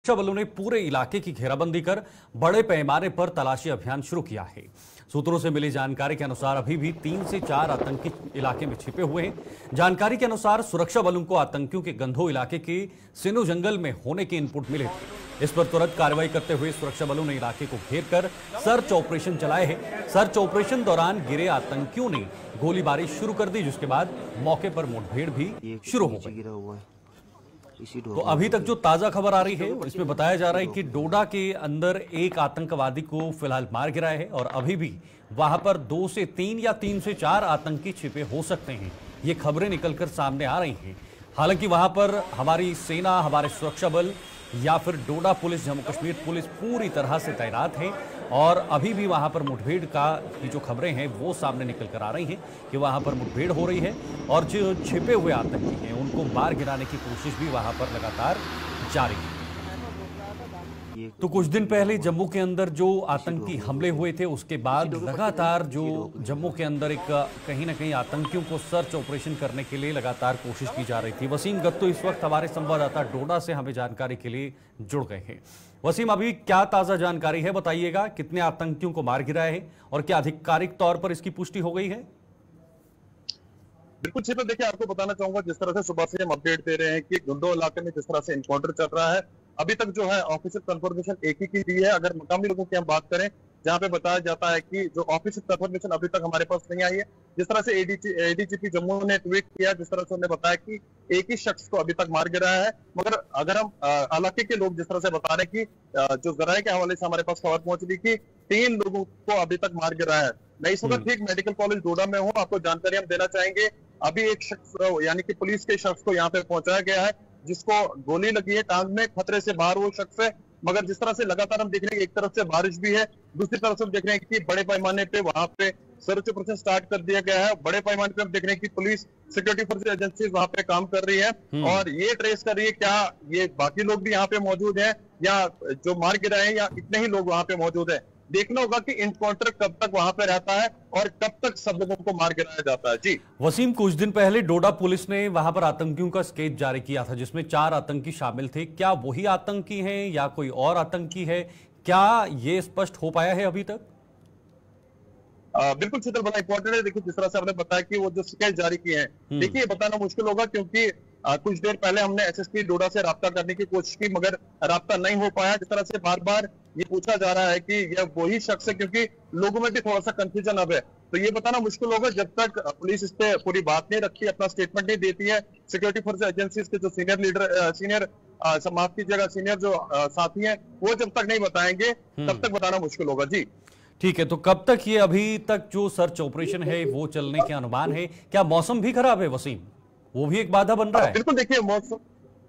सुरक्षा बलों ने पूरे इलाके की घेराबंदी कर बड़े पैमाने पर तलाशी अभियान शुरू किया है। सूत्रों से मिली जानकारी के अनुसार अभी भी 3 से 4 आतंकी इलाके में छिपे हुए हैं। जानकारी के अनुसार सुरक्षा बलों को आतंकियों के गंधो इलाके के सिनो जंगल में होने के इनपुट मिले थे। इस पर तुरंत कार्रवाई करते हुए सुरक्षा बलों ने इलाके को घेर कर सर्च ऑपरेशन चलाए हैं। सर्च ऑपरेशन दौरान गिरे आतंकियों ने गोलीबारी शुरू कर दी, जिसके बाद मौके पर मुठभेड़ भी शुरू हो गई। तो अभी तक जो ताजा खबर आ रही है इसमें बताया जा रहा है कि डोडा के अंदर एक आतंकवादी को फिलहाल मार गिराया है और अभी भी वहां पर 2 से 3 या 3 से 4 आतंकी छिपे हो सकते हैं। ये खबरें निकलकर सामने आ रही हैं। हालांकि वहां पर हमारी सेना, हमारे सुरक्षा बल या फिर डोडा पुलिस, जम्मू कश्मीर पुलिस पूरी तरह से तैनात है और अभी भी वहां पर मुठभेड़ की जो खबरें हैं वो सामने निकल कर आ रही हैं कि वहां पर मुठभेड़ हो रही है और जो छिपे हुए आतंकी हैं उनको मार गिराने की कोशिश भी वहां पर लगातार जारी है। तो कुछ दिन पहले जम्मू के अंदर जो आतंकी हमले हुए थे उसके बाद लगातार जो जम्मू के अंदर एक कहीं ना कहीं आतंकियों को सर्च ऑपरेशन करने के लिए लगातार कोशिश की जा रही थी। वसीम गत्तो इस वक्त हमारे संवाददाता डोडा से हमें जानकारी के लिए जुड़ गए हैं। वसीम, अभी क्या ताजा जानकारी है, बताइएगा। कितने आतंकियों को मार गिराया है और क्या आधिकारिक तौर पर इसकी पुष्टि हो गई है? बिल्कुल ठीक है। देखिए, आपको बताना चाहूंगा जिस तरह से सुबह से हम अपडेट दे रहे हैं कि गुंडो इलाके में जिस तरह से एनकाउंटर चल रहा है, अभी तक जो है ऑफिशियल कंफर्मेशन एक ही की दी है। अगर मकामी लोगों की हम बात करें, जहां पे बताया जाता है कि जो ऑफिशियल कंफर्मेशन अभी तक हमारे पास नहीं आई है। जिस तरह से एडीजीपी जम्मू ने ट्वीट किया, जिस तरह से उन्होंने बताया कि एक ही शख्स को अभी तक मार गिराया है, मगर अगर हम इलाके के लोग जिस तरह से बता रहे हैं कि जो जराये के हवाले से हमारे पास खबर पहुंच रही कि 3 लोगों को अभी तक मार गिराया है। मैं इस वक्त ठीक मेडिकल कॉलेज डोडा में हूँ। आपको जानकारी हम देना चाहेंगे, अभी एक शख्स यानी कि पुलिस के शख्स को यहाँ पे पहुंचाया गया है जिसको गोली लगी है टांग में। खतरे से बाहर वो शख्स है, मगर जिस तरह से लगातार हम देख रहे हैं एक तरफ से बारिश भी है, दूसरी तरफ से हम देख रहे हैं कि बड़े पैमाने पे वहां पे सर्च ऑपरेशन स्टार्ट कर दिया गया है। बड़े पैमाने पे हम देख रहे हैं कि पुलिस, सिक्योरिटी फोर्स एजेंसी वहां पे काम कर रही है और ये ट्रेस कर रही है क्या ये बाकी लोग भी यहाँ पे मौजूद है या जो मार गिराए हैं या इतने ही लोग वहां पे मौजूद है। देखना होगा कि इनकाउंटर कब तक वहां पे रहता है और कब तक सब लोगों को मार गिराया जाता है। जी वसीम, कुछ दिन पहले डोडा पुलिस ने वहां पर आतंकियों का स्केच जारी किया था जिसमें 4 आतंकी शामिल थे। क्या वही आतंकी हैं या कोई और आतंकी है? क्या ये स्पष्ट हो पाया है अभी तक? बिल्कुल शीतल, बड़ा इंपॉर्टेंट है। देखिए, जिस तरह से आपने बताया कि वो जो स्केच जारी किए हैं, देखिए ये बताना मुश्किल होगा क्योंकि कुछ देर पहले हमने एसएसपी डोडा से राब्ता करने की कोशिश की मगर राब्ता नहीं हो पाया। जिस तरह से बार बार ये पूछा जा रहा है कि यह वही शख्स है, क्योंकि लोगों में भी थोड़ा सा कंफ्यूजन अब है, तो ये बताना मुश्किल होगा जब तक पुलिस इस पे पूरी बात नहीं रखती, अपना स्टेटमेंट नहीं देती है। सिक्योरिटी फोर्स एजेंसीज के जो सीनियर जो साथी हैं वो जब तक नहीं बताएंगे तब तक बताना मुश्किल होगा। जी ठीक है, तो कब तक ये अभी तक जो सर्च ऑपरेशन है वो चलने के अनुमान है? क्या मौसम भी खराब है वसीम, वो भी एक बाधा बन रहा है? बिल्कुल, देखिए मौसम,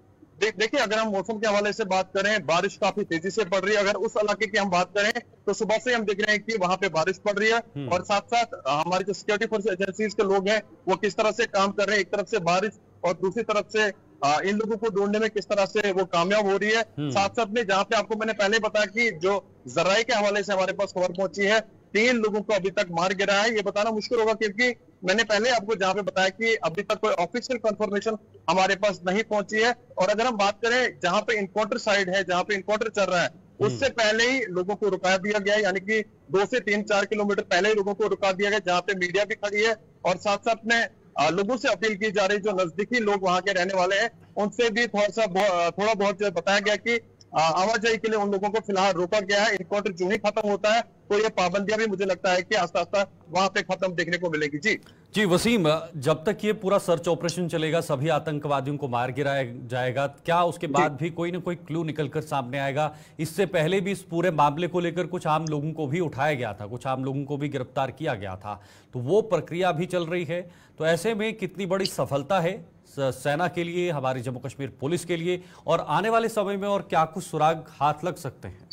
देखिए अगर हम मौसम के हवाले से बात करें, बारिश काफी तेजी से पड़ रही है। अगर उस इलाके की हम बात करें तो सुबह से हम देख रहे हैं कि वहां पे बारिश पड़ रही है और साथ साथ हमारे जो सिक्योरिटी फोर्स एजेंसीज के लोग हैं वो किस तरह से काम कर रहे हैं। एक तरफ से बारिश और दूसरी तरफ से इन लोगों को ढूंढने में किस तरह से वो कामयाब हो रही है। साथ साथ में जहां पे आपको मैंने पहले बताया कि जो जराये के हवाले से हमारे पास खबर पहुंची है 3 लोगों को अभी तक मार गिरा है, ये बताना मुश्किल होगा क्योंकि मैंने पहले आपको जहां पे बताया कि अभी तक कोई ऑफिशियल कंफर्मेशन हमारे पास नहीं पहुंची है। और अगर हम बात करें जहां पे इनकाउंटर साइड है, जहां पे इनकाउंटर चल रहा है, उससे पहले ही लोगों को रुका दिया गया है, यानी कि 2 से 3-4 किलोमीटर पहले ही लोगों को रुका दिया गया, जहां पे मीडिया भी खड़ी है। और साथ साथ में लोगों से अपील की जा रही, जो नजदीकी लोग वहां के रहने वाले हैं उनसे भी थोड़ा बहुत जो बताया गया कि आवाजाही के लिए उन लोगों को फिलहाल रोका गया है। इनकाउंटर जो ही खत्म होता है तो ये पाबंदियां भी मुझे लगता है कि आस्ता आस्ता वहां पे खत्म देखने को मिलेगी। जी वसीम, जब तक ये पूरा सर्च ऑपरेशन चलेगा, सभी आतंकवादियों को मार गिराया जाएगा, क्या उसके बाद भी कोई ना कोई क्लू निकलकर सामने आएगा? इससे पहले भी इस पूरे मामले को लेकर कुछ आम लोगों को भी उठाया गया था, कुछ आम लोगों को भी गिरफ्तार किया गया था, तो वो प्रक्रिया भी चल रही है। तो ऐसे में कितनी बड़ी सफलता है सेना के लिए, हमारी जम्मू कश्मीर पुलिस के लिए, और आने वाले समय में और क्या कुछ सुराग हाथ लग सकते हैं?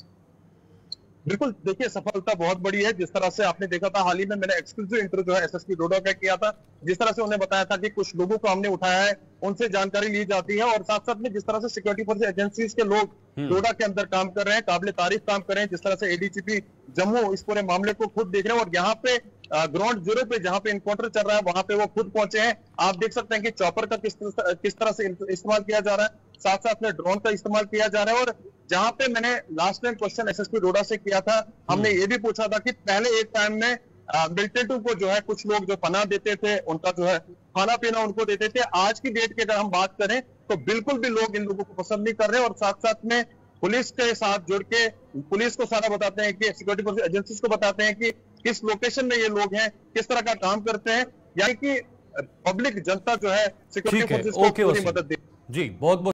बिल्कुल, देखिए सफलता बहुत बड़ी है। जिस तरह से आपने देखा था, हाल ही में मैंने एक्सक्लूसिव इंटरव्यू जो है एसएसपी डोडा का किया था, जिस तरह से उन्होंने बताया था कि कुछ लोगों को हमने उठाया है, उनसे जानकारी ली जाती है और साथ साथ में जिस तरह से सिक्योरिटी फोर्स एजेंसीज के लोग डोडा के अंदर काम कर रहे हैं, काबिल तारीफ काम कर रहे हैं। जिस तरह से एडीजीपी जम्मू इस पूरे मामले को खुद देख रहे हैं और यहाँ पे ग्राउंड जीरो पे जहां पे इनकाउंटर चल रहा है वहां पे वो खुद पहुंचे हैं। आप देख सकते हैं कि चॉपर का किस तरह से इस्तेमाल किया जा रहा है, साथ साथ में ड्रोन का इस्तेमाल किया जा रहा है और जहां पे मैंने last time question SSP Doda से किया था, हमने ये भी पूछा था कि पहले एक टाइम में मिलिटेंट को जो है कुछ लोग जो पनाह देते थे, उनका जो है खाना पीना उनको देते थे। आज की डेट की अगर हम बात करें तो बिल्कुल भी लोग इन लोगों को पसंद नहीं कर रहे, और साथ साथ में पुलिस के साथ जुड़ के पुलिस को सारा बताते हैं कि सिक्योरिटी एजेंसीज को बताते हैं कि किस लोकेशन में ये लोग हैं, किस तरह का काम करते हैं, यानी कि पब्लिक जनता जो है सिक्योरिटी ठीक है, फोर्सेस को ओके पूरी वसीम मदद दे। जी, बहुत बहुत